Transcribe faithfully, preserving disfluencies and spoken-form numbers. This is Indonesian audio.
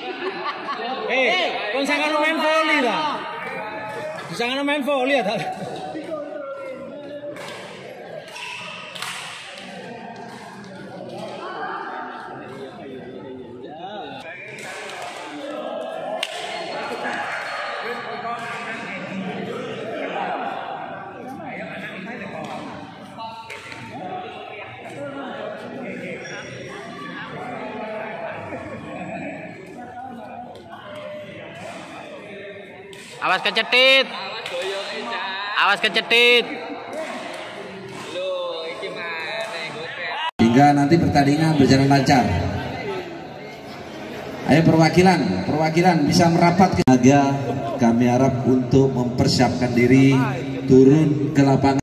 Eh, kon sangat main volley lah. Sangat main volley ya. Awas kecetit. Awas kecetit. Hingga nanti pertandingan berjalan lancar. Ayo perwakilan, perwakilan bisa merapat ke tenaga. Kami harap untuk mempersiapkan diri turun ke lapangan.